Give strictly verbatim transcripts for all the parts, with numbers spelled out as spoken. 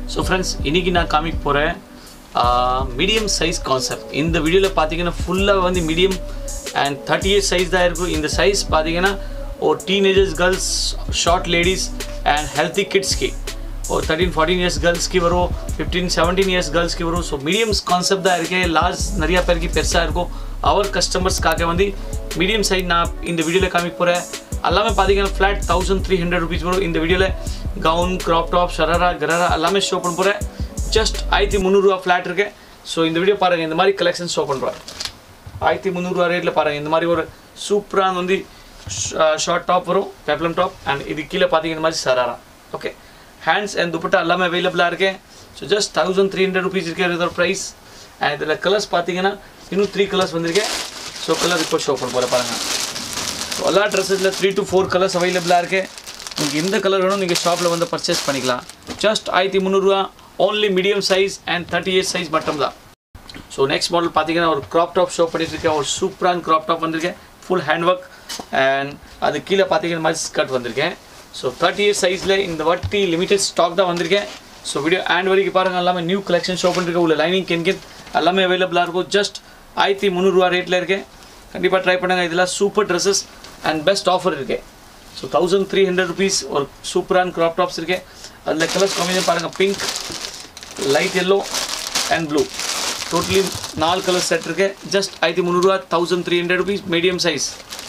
So friends, இன்னைக்கு நான் காமிக்க போறேன் மீடியம் சைஸ் கான்செப்ட். இந்த வீடியோல பாத்தீங்கன்னா ஃபுல்லா வந்து மீடியம் and thirty-eight சைஸ் தான் இருக்கும். இந்த சைஸ் பாத்தீங்கன்னா ஒரு teenagers girls, short ladies and healthy kids की और thirteen fourteen इयर्स गर्ल्स की वरो fifteen seventeen इयर्स गर्ल्स की वरो. सो மீடியம் கான்செப்ட் தான் இருக்கு. லார்ஜ் நிறைய பேருக்கு பெருசா இருக்கும். அவர் கஸ்டமர்ஸ் காக வந்து மீடியம் சைஸ் நான் இந்த வீடியோல காமிக்க போறேன். எல்லாமே பாத்தீங்கன்னா ஃபிளாட் thirteen hundred rupees வரும். இந்த வீடியோல gown, crop top, sharara, gharara எல்லாமே ஷோ பண்ண போறேன். ஜஸ்ட் ஆயிரத்தி முந்நூறு ரூபாய் ஃபிளாட் இருக்கு. ஸோ இந்த வீடியோ பாருங்க, இந்த மாதிரி கலெக்ஷன் ஷோ பண்ணுறேன். ஆயிரத்தி முந்நூறு ரூபா ரேட்டில் பாருங்கள். இந்த மாதிரி ஒரு சூப்பரான வந்து ஷார்ட் டாப் வரும், பெப்ளம் டாப், அண்ட் இது கீழே பார்த்தீங்க இந்த மாதிரி sharara. Okay, hands and dupatta எல்லாமே அவைலபிளாக இருக்கு. So just thousand three hundred rupees இருக்கு இதோட ப்ரைஸ். அண்ட் இதில் கலர்ஸ் பார்த்தீங்கன்னா இன்னும் த்ரீ கலர்ஸ் வந்திருக்கேன். ஸோ கலர் இப்போ ஷோ பண்ண போகிற பாருங்கள். ஸோ எல்லா ட்ரெஸ்ஸில் த்ரீ டு ஃபோர் கலர்ஸ் அவைலபிளாக இருக்குது. உங்களுக்கு எந்த கலர் வேணும் நீங்கள் ஷாப்பில் வந்து பர்ச்சேஸ் பண்ணிக்கலாம். ஜஸ்ட் ஆயிரத்தி முந்நூறுரூவா, only medium size and thirty eight size மட்டும் தான். ஸோ நெக்ஸ்ட் மாடல் பார்த்தீங்கன்னா ஒரு க்ராப் டாப் ஷோ பண்ணிட்டு இருக்கேன். ஒரு சூப்பரான க்ராப் டாப் வந்திருக்கேன், ஃபுல் ஹேண்ட் ஒர்க், அண்ட் அது கீழே பார்த்தீங்கன்னா மாதிரி ஸ்கர்ட் வந்திருக்கேன். ஸோ தேர்ட்டி எயிட் சைஸில் இந்த வாட்டி லிமிடெட் ஸ்டாக் தான் வந்திருக்கேன். ஸோ வீடியோ ஹேண்ட் வரைக்கும் பாருங்கள், எல்லாமே நியூ கலெக்ஷன் ஷோ பண்ணிருக்கேன். உள்ள லைனிங் கென்கென் எல்லாமே அவைலபிளாக இருக்கும். ஜஸ்ட் ஆயிரத்தி முந்நூறுரூவா ரேட்டில் இருக்கேன். கண்டிப்பாக ட்ரை பண்ணுங்கள். இதெல்லாம் super dresses and best offer இருக்கு. So thousand three hundred rupees ஒரு சூப்பரான க்ராப் டாப்ஸ் இருக்கு. அதில் கலர்ஸ் காம்பினேஷன் பாருங்கள், pink, light yellow and blue, totally நாலு கலர் செட் இருக்கு. ஜஸ்ட் ஆயிரத்தி முந்நூறுரூவா, thousand three hundred rupees medium size.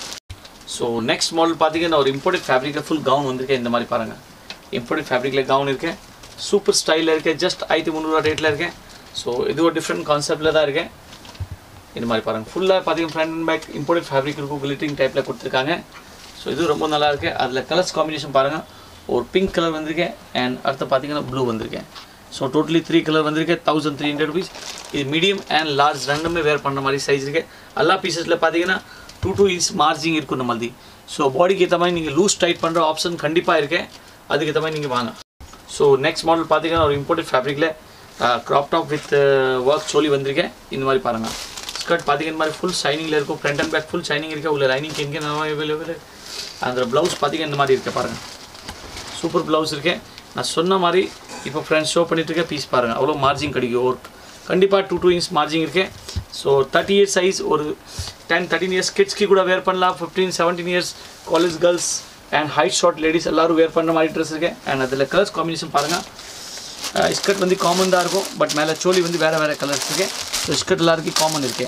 So next model பார்த்தீங்கன்னா ஒரு இம்போர்ட்டட் ஃபேப்ரிக்கில் ஃபுல் கவுன் வந்திருக்கேன். இந்த மாதிரி பாருங்கள், இம்போர்ட்டட் ஃபேப்ரிக்கில் கவுன் இருக்கேன், சூப்பர் ஸ்டைலில் இருக்கேன். ஜஸ்ட் ஆயிரத்தி முந்நூறுரூவா ரேட்டில் இருக்கேன். ஸோ இது ஒரு டிஃப்ரெண்ட் கான்செப்டில் தான் இருக்கேன். இந்த மாதிரி பாருங்கள், ஃபுல்லாக பார்த்தீங்கன்னா front and back imported fabric இருக்கும், கிளிட்டிங் டைப்பில் கொடுத்துருக்காங்க. ஸோ இது ரொம்ப நல்லா இருக்குது. அதில் கலர்ஸ் காம்பினேஷன் பாருங்கள், ஒரு பிங்க் கலர் வந்திருக்கேன் அண்ட் அடுத்து பார்த்தீங்கன்னா ப்ளூ வந்திருக்கேன். ஸோ டோட்டலி த்ரீ கலர் வந்திருக்கேன். Thousand three hundred rupees. இது மீடியம் அண்ட் லார்ஜ் ரெண்டுமே வேர் பண்ணுற மாதிரி சைஸ் இருக்குது. எல்லா பீசஸில் பார்த்தீங்கன்னா டூ டூ இன்ச் மார்ஜிங் இருக்கும் இந்த மாதிரி. ஸோ பாடிக்கு ஏற்ற மாதிரி நீங்கள் லூஸ் டைட் பண்ணுற ஆப்ஷன் கண்டிப்பாக இருக்கேன். அதுக்கு ஏற்ற மாதிரி நீங்கள் வாங்க. ஸோ நெக்ஸ்ட் மாடல் பார்த்தீங்கன்னா ஒரு இம்போர்ட்டட் ஃபேப்ரிக்கில் crop top with work choli வந்திருக்கேன். இந்த மாதிரி பாருங்கள், ஸ்கர்ட் பார்த்தீங்கன்னா மாதிரி ஃபுல் ஷைனிங்கில் இருக்கும். Front and back full shining இருக்குது. உள்ள லைனிங் எங்கே அவைலபிள். அந்த ப்ளவுஸ் பார்த்தீங்கன்னா இந்த மாதிரி இருக்குது பாருங்கள், சூப்பர் ப்ளவுஸ் இருக்கேன். நான் சொன்ன மாதிரி இப்போ ஃப்ரெண்ட்ஸ் ஷோ பண்ணிட்டு இருக்கேன். பீஸ் பாருங்கள், அவ்வளோ மார்ஜிங் கிடைக்கும். ஒரு கண்டிப்பாக டூ டூ இன்ச் மார்ஜிங் இருக்கேன். ஸோ தேர்ட்டி இயர்ஸ் சைஸ், ஒரு டென் தேர்ட்டின் இயர்ஸ் கிட்ஸ்க்கு கூட வேர் பண்ணலாம். Fifteen seventeen years college girls and height short ladies எல்லோரும் வேர் பண்ணுற மாதிரி ட்ரெஸ் இருக்கேன். அண்ட் அதில் கலர்ஸ் காம்பினேஷன் பாருங்கள், ஸ்கர்ட் வந்து காமன் தான் இருக்கும், பட் மேலே சோலி வந்து வேறு வேறு கலர்ஸ் இருக்கேன். ஸோ ஸ்கர்ட் எல்லாருக்கும் காமன் இருக்கேன்.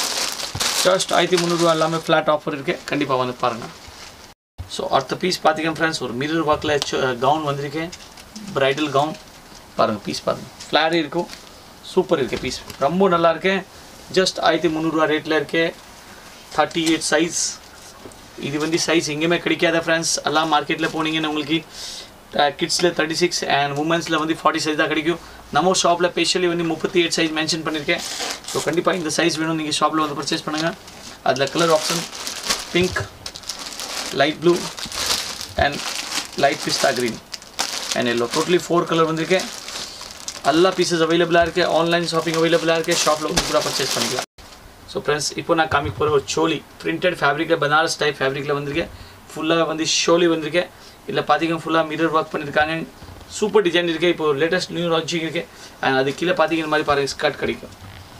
ஜஸ்ட் ஆயிரத்தி முந்நூறுரூவா எல்லாமே ஃப்ளாட் ஆஃபர் இருக்குது. கண்டிப்பாக வந்து பாருங்கள். ஸோ அடுத்த பீஸ் பார்த்தீங்கன்னா ஃப்ரெண்ட்ஸ் ஒரு மிரர் ஒர்க்கில் கவுன் வந்திருக்கேன், ப்ரைடல் கவுன் பாருங்கள். பீஸ் பாருங்கள், ஃப்ளாரி இருக்கும், சூப்பர் இருக்குது. பீஸ் ரொம்ப நல்லா இருக்கேன். ஜஸ்ட் ஆயிரத்தி முந்நூறுரூவா ரேட்டில் இருக்கேன். Thirty eight size. இது வந்து சைஸ் எங்கேயுமே கிடைக்காத ஃப்ரெண்ட்ஸ். எல்லாம் மார்க்கெட்டில் போனீங்கன்னா உங்களுக்கு கிட்ஸில் தேர்ட்டி சிக்ஸ் அண்ட் உமன்ஸில் வந்து ஃபார்ட்டி சைஸ் தான் கிடைக்கும். நம்ம ஷாப்பில் ஸ்பெஷலி வந்து முப்பத்தி எயிட் சைஸ் மென்ஷன் பண்ணியிருக்கேன். ஸோ கண்டிப்பாக இந்த சைஸ் வேணும், நீங்கள் ஷாப்பில் வந்து பர்ச்சேஸ் பண்ணுங்கள். அதில் colour option pink, light blue and light pista green and yellow, totally four color வந்திருக்கேன். எல்லா பீசஸ் அவைலபிளாக இருக்குது. ஆன்லைன் ஷாப்பிங் அவைலபிளாக இருக்குது. ஷாப்பில் வந்து கூட பர்ச்சேஸ் பண்ணிக்கலாம். ஸோ ஃப்ரெண்ட்ஸ் இப்போ நான் காமிக்க போகிற ஒரு சோலி பிரிண்டட் ஃபேப்ரிக்கில், பனாரஸ் டைப் ஃபேப்ரிக்கில் வந்திருக்கேன். ஃபுல்லாக வந்து ஷோலி வந்திருக்கேன். இதில் பார்த்தீங்கன்னா ஃபுல்லாக மிரர் ஒர்க் பண்ணியிருக்காங்க. சூப்பர் டிசைன் இருக்குது. இப்போ லேட்டஸ்ட் நியூ லான்ச்சிங் இருக்குது. அண்ட் அது கீழே பார்த்தீங்கன்னா மாதிரி பாருங்கள், ஸ்கர்ட் கிடைக்கும்.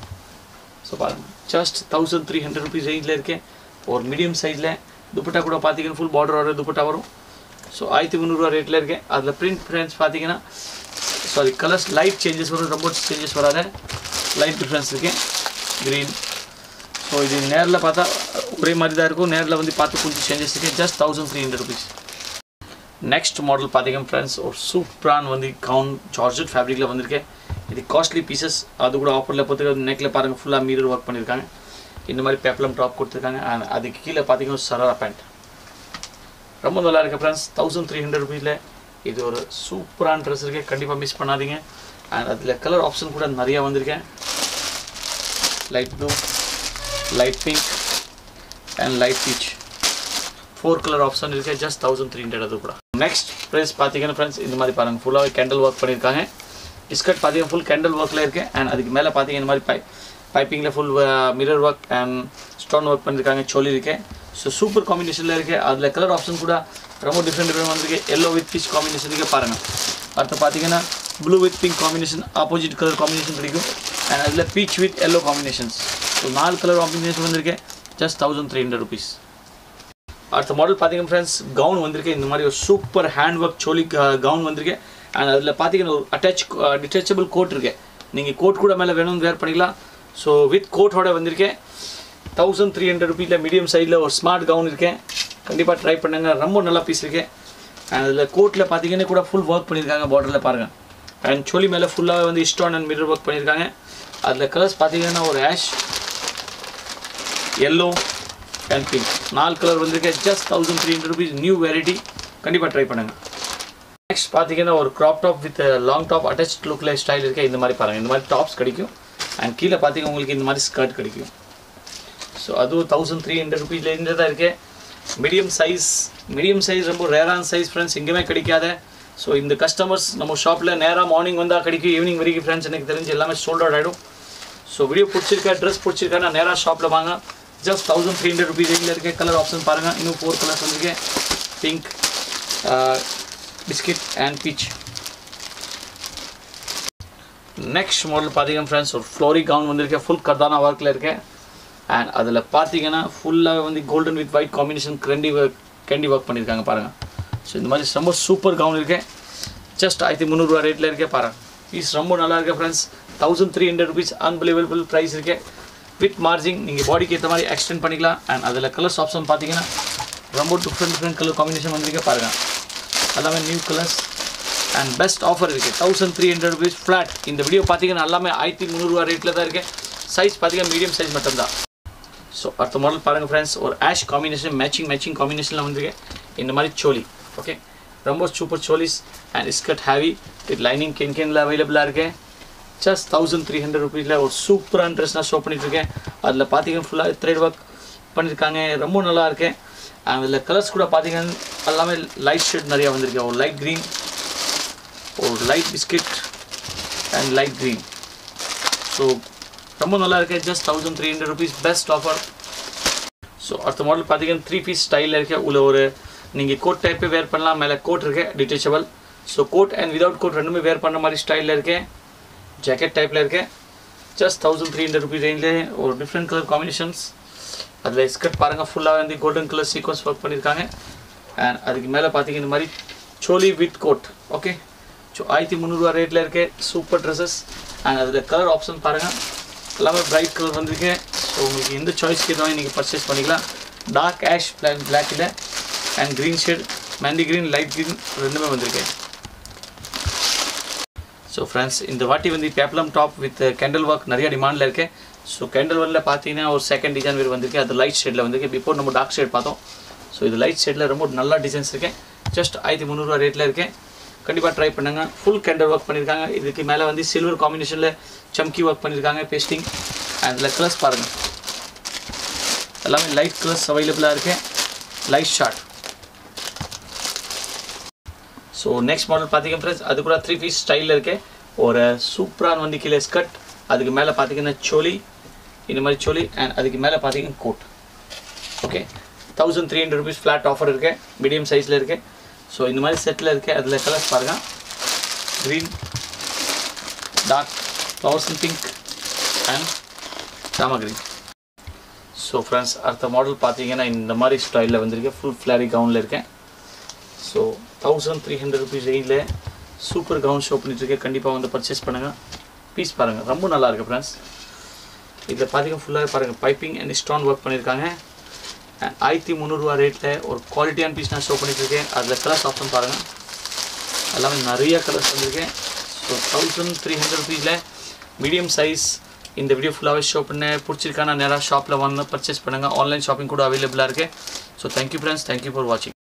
ஸோ பாருங்கள், just thousand three hundred rupees ரேஞ்சில் இருக்கேன். ஒரு மீடியம் சைஸில் துப்பட்டா கூட பார்த்தீங்கன்னா ஃபுல் பார்டர் வர துப்பட்டா வரும். ஸோ ஆயிரத்தி முந்நூறுரூவா ரேட்டில் இருக்கேன். அதில் பிரிண்ட் ஃப்ரெண்ட்ஸ் பார்த்தீங்கன்னா சாரி கலர்ஸ் லைட் சேஞ்சஸ் வரும், ரொம்ப சேஞ்சஸ் வராத லைட் டிஃப்ரென்ஸ் இருக்கேன். க்ரீன். ஸோ இது நேரில் பார்த்தா ஒரே மாதிரி தான் இருக்கும், நேரில் வந்து பார்த்து கொஞ்சம் சேஞ்சஸ் இருக்கேன். Just thousand three hundred rupees. Next model பார்த்தீங்கன்னா ஃப்ரெண்ட்ஸ் ஒரு சூப்பரான வந்து கவுன் ஜார்ஜெட் ஃபேப்ரிக்கில் வந்திருக்கேன். இது காஸ்ட்லி பீசஸ், அது கூட ஆஃபரில் பார்த்துக்க. நெக்கில் பாருங்கள் ஃபுல்லாக மிரர் ஒர்க் பண்ணியிருக்காங்க. இந்த மாதிரி பெப்ளம் டாப் கொடுத்துருக்காங்க. அண்ட் அதுக்கு கீழே பார்த்தீங்கன்னா சராரா பேண்ட் ரொம்ப நல்லா இருக்குது ஃப்ரெண்ட்ஸ். தௌசண்ட் த்ரீ ஹண்ட்ரட் ருபீஸில் இது ஒரு சூப்பரான ட்ரெஸ் இருக்குது. கண்டிப்பாக மிஸ் பண்ணாதீங்க. அண்ட் அதில் கலர் ஆப்ஷன் கூட நிறையா வந்திருக்கேன். Light blue, light pink and light peach, four colour option இருக்குது. ஜஸ்ட் தௌசண்ட் த்ரீ ஹண்ட்ரட் அது கூட. நெக்ஸ்ட் ப்ரைஸ் பார்த்தீங்கன்னா ஃப்ரெண்ட்ஸ் இந்த மாதிரி பாருங்கள், ஃபுல்லாக கேண்டில் ஒர்க் பண்ணியிருக்காங்க. ஸ்கர்ட் பார்த்தீங்கன்னா ஃபுல் கேண்டில் ஒர்க்கில் இருக்குது. அண்ட் அதுக்கு மேலே பார்த்தீங்கன்னா இந்த மாதிரி பை பைப்பிங்கில் full mirror work and stone work பண்ணியிருக்காங்க. சோலி இருக்கேன். ஸோ சூப்பர் காம்பினேஷனில் இருக்குது. அதில் கலர் ஆப்ஷன் கூட ரொம்ப டிஃப்ரெண்ட் டிஃப்ரெண்ட் வந்துருக்கு. எல்லோ வித் பீச் காம்பினேஷனுக்கு பாருங்கள். அடுத்து பார்த்தீங்கன்னா blue with pink combination, opposite colour combination கிடைக்கும். அண்ட் அதில் peach with yellow combinations. So நாலு கலர் காம்பினேஷன் வந்திருக்கு. Just thousand three hundred rupees. அடுத்த மாடல் பார்த்தீங்கன்னா ஃப்ரெண்ட்ஸ் கவுன் வந்திருக்கு. இந்த மாதிரி ஒரு super hand work choli gown வந்திருக்கு. அண்ட் அதில் பார்த்தீங்கன்னா ஒரு அட்டாச் டிட்டாச்சபிள் கோட் இருக்குது. நீங்கள் கோட் கூட மேலே வேணும்னு வேர் பண்ணிக்கலாம். ஸோ வித் கோட்டோட வந்திருக்கேன். தௌசண்ட் த்ரீ ஹண்ட்ரட் ருபீஸில் மீடியம் சைடில் ஒரு ஸ்மார்ட் கவுன் இருக்கேன். கண்டிப்பாக ட்ரை பண்ணுங்க. ரொம்ப நல்லா பீஸ் இருக்கேன். அண்ட் அதில் கோட்டில் பார்த்தீங்கன்னா கூட ஃபுல் ஒர்க் பண்ணியிருக்காங்க. பார்டரில் பாருங்கள். அண்ட் சோலி மேலே ஃபுல்லாக வந்து ஸ்டோன் அண்ட் மிரர் ஒர்க் பண்ணியிருக்காங்க. அதில் கலர்ஸ் பார்த்தீங்கன்னா ஒரு ஆஷ், எல்லோ அண்ட் பிங்க், நாலு கலர் வந்திருக்கேன். Just thousand three hundred rupees. New variety. கண்டிப்பாக ட்ரை பண்ணுங்கள். நெக்ஸ்ட் பார்த்தீங்கன்னா ஒரு crop top with long top attach லுக்கில் ஸ்டைல் இருக்கேன். இந்த மாதிரி பாருங்கள். இந்த மாதிரி டாப்ஸ் கிடைக்கும். அண்ட் கீழே பார்த்தீங்கன்னா உங்களுக்கு இந்த மாதிரி ஸ்கர்ட் கிடைக்கும். ஸோ அதுவும் தௌசண்ட் த்ரீ ஹண்ட்ரட் ருபீஸ்லேருந்து தான் இருக்குது. மீடியம் சைஸ் மீடியம் சைஸ் ரொம்ப ரேரான சைஸ் ஃப்ரெண்ட்ஸ், எங்கேயுமே கிடைக்காத. ஸோ இந்த கஸ்டமர்ஸ் நம்ம ஷாப்பில் நேராக மார்னிங் வந்தால் கிடைக்கும். ஈவினிங் வரைக்கும் ஃப்ரெண்ட்ஸ் எனக்கு தெரிஞ்சு எல்லாமே சோல்ட் அவுட் ஆகிடும். ஸோ வீடியோ பிடிச்சிருக்கா, ட்ரெஸ் பிடிச்சிருக்கா, நான் நேராக ஷாப்பில் வாங்க. Just thousand three hundred rupees ரேஞ்சில் இருக்கேன். கலர் ஆப்ஷன் பாருங்கள். இன்னும் ஃபோர் கலர்ஸ் வந்திருக்கேன். Pink, biscuit and peach. Next model பார்த்தீங்கன்னா ஃப்ரெண்ட்ஸ் ஒரு ஃப்ளோரி கவுன் வந்திருக்கேன். ஃபுல் கர்தானா ஒர்க்கில் இருக்கேன். அண்ட் அதில் பார்த்தீங்கன்னா ஃபுல்லாக வந்து golden with white combination candy work candy work பண்ணியிருக்காங்க பாருங்கள். ஸோ இந்த மாதிரி ரொம்ப சூப்பர் கவுன் இருக்கேன். ஜஸ்ட் ஆயிரத்தி முந்நூறுரூவா ரேட்டில் இருக்கேன் பாருங்கள். பீஸ் ரொம்ப நல்லா இருக்கேன் friends. Thousand three hundred rupees unbelievable price இருக்கேன். வித் மார்ஜிங் நீங்கள் பாடிக்கு ஏற்ற மாதிரி எக்ஸ்டெண்ட் பண்ணிக்கலாம். அண்ட் அதில் கலர்ஸ் ஆப்ஷன் பார்த்தீங்கன்னா ரொம்ப டிஃப்ரெண்ட் டிஃப்ரெண்ட் கலர் காம்பினேஷன் வந்திருக்கேன் பாருங்கள். எல்லாமே new colours and best offer இருக்குது. Thousand three hundred rupees flat. இந்த வீடியோ பார்த்தீங்கன்னா எல்லாமே ஆயிரத்தி முந்நூறுரூவா ரேட்டில் தான் இருக்கேன். சைஸ் பார்த்தீங்கன்னா மீடியம் சைஸ் மட்டும்தான். ஸோ அடுத்த மாடல் பாருங்கள் ஃப்ரெண்ட்ஸ் ஒரு ஆஷ் காம்பினேஷன் மேட்சிங் மேட்சிங் காம்பினேஷனில் வந்திருக்கேன். இந்த மாதிரி சோலி. ஓகே, ரொம்ப super cholis and skirt heavy with lining கேன் கேனில் அவைலபிளாக இருக்கேன். ஜஸ்ட் தௌசண்ட் த்ரீ ஹண்ட்ரட் ருபீஸில் ஒரு சூப்பரான ட்ரெஸ் நான் ஷோ பண்ணிட்டுருக்கேன். அதில் பார்த்தீங்கன்னா ஃபுல்லாக த்ரெட் ஒர்க் பண்ணியிருக்காங்க. ரொம்ப நல்லா இருக்கேன். அதில் கலர்ஸ் கூட பார்த்தீங்கன்னா எல்லாமே லைட் ஷேட் நிறையா வந்திருக்கேன். ஒரு லைட் க்ரீன், ஒரு light biscuit and light green. So ரொம்ப நல்லா இருக்கேன். Just thousand three hundred rupees best offer. So அடுத்த மாடல் பார்த்தீங்கன்னா த்ரீ பீஸ் ஸ்டைலில் இருக்கேன். உள்ள ஒரு நீங்கள் கோட் டைப்பே வேர் பண்ணலாம். மேலே கோட் இருக்கேன் detachable. So coat and without coat ரெண்டுமே வேர் பண்ணுற மாதிரி ஸ்டைலில் இருக்கேன். ஜாக்கெட் டைப்பில் இருக்கேன். Just thousand three hundred rupees ரேஞ்சில் ஒரு டிஃப்ரெண்ட் கலர் காம்பினேஷன்ஸ். அதில் ஸ்கர்ட் பாருங்கள் ஃபுல்லாக வந்து கோல்டன் கலர் சீக்வன்ஸ் ஒர்க் பண்ணியிருக்காங்க. அண்ட் அதுக்கு மேலே பார்த்தீங்கன்னா இந்த மாதிரி choli with coat. Okay, so ஆயிரத்தி முந்நூறுரூவா ரேட்டில் இருக்கேன். Super dresses. அண்ட் அதில் கலர் ஆப்ஷன் பாருங்கள் எல்லாமே பிரைட் கலர் வந்திருக்கேன். ஸோ உங்களுக்கு எந்த சாய்ஸ்க்கு எதாவது நீங்கள் பர்ச்சேஸ் பண்ணிக்கலாம். டார்க் ஆஷ் பிளாக் பிளாக்கில் and green shade, mehndi green, light green ரெண்டுமே வந்திருக்கேன். ஸோ ஃப்ரெண்ட்ஸ் இந்த வாட்டி வந்து peplum top with candle work நிறைய டிமாண்டில் இருக்கேன். ஸோ கேண்டில் ஒர்க்கில் பார்த்தீங்கன்னா ஒரு செகண்ட் டிசைன் வேறு வந்திருக்கு. அது லைட் ஷேடில் வந்திருக்கு. பிஃபோர் நம்ம டார்க் ஷேட் பார்த்தோம். ஸோ இது லைட் ஷேடில் ரொம்ப நல்ல டிசைன்ஸ் இருக்கேன். ஜஸ்ட் ஆயிரத்தி முந்நூறுரூவா ரேட்டில் இருக்கேன். கண்டிப்பாக ட்ரை பண்ணுங்கள். ஃபுல் கேண்டில் ஒர்க் பண்ணியிருக்காங்க. இதுக்கு மேலே வந்து சில்வர் காம்பினேஷனில் சம்கி ஒர்க் பண்ணியிருக்காங்க பேஸ்டிங். அதில் கலர்ஸ் பாருங்கள் எல்லாமே லைட் கலர்ஸ் அவைலபிளாக இருக்கேன். Light short. So next model பார்த்தீங்கன்னா ஃப்ரெண்ட்ஸ் அது கூட த்ரீ பீஸ் ஸ்டைலில் இருக்கேன். ஒரு சூப்பரான வந்து கீழே ஸ்கர்ட், அதுக்கு மேலே பார்த்தீங்கன்னா சோலி, இந்த மாதிரி சோலி அண்ட் அதுக்கு மேலே பார்த்தீங்கன்னா coat. Okay, thousand three hundred rupees flat offer இருக்கேன். மீடியம் சைஸில் இருக்கேன். ஸோ இந்த மாதிரி செட்டில் இருக்கேன். அதில் கலர்ஸ் பாருங்கள் green, dark flowers pink and Rama green. So friends அடுத்த மாடல் பார்த்தீங்கன்னா இந்த மாதிரி ஸ்டைலில் வந்திருக்கேன். ஃபுல் ஃப்ளாரி கவுனில் இருக்கேன். So thousand three hundred rupees ரேஞ்சில் சூப்பர் கவுன் ஷோ பண்ணிட்டுருக்கேன். கண்டிப்பாக வந்து பர்ச்சேஸ் பண்ணுங்கள். பீஸ் பாருங்கள் ரொம்ப நல்லா இருக்குது ஃப்ரெண்ட்ஸ். இதில் பார்த்தீங்கன்னா ஃபுல்லாக பாருங்கள் பைப்பிங் அண்ட் ஸ்டோன் ஒர்க் பண்ணியிருக்காங்க. அண்ட் ஆயிரத்தி முந்நூறுரூவா ரேட்டில் ஒரு குவாலிட்டியான பீஸ் நான் ஷோ பண்ணிட்டுருக்கேன். அதில் கலர்ஸ் ஆப்ஷன் பாருங்கள் எல்லாமே நிறைய கலர்ஸ் வந்திருக்கேன். ஸோ தௌசண்ட் த்ரீ ஹண்ட்ரட் ருபீஸில் மீடியம் சைஸ் இந்த வீடியோ ஃபுல்லாகவே ஷோ பண்ணேன். பிடிச்சிருக்கான நேராக ஷாப்பில் வந்து பர்ச்சேஸ் பண்ணுங்கள். ஆன்லைன் ஷாப்பிங் கூட அவைலபிளாக இருக்குது. So thank you friends, thank you for வாட்சிங்.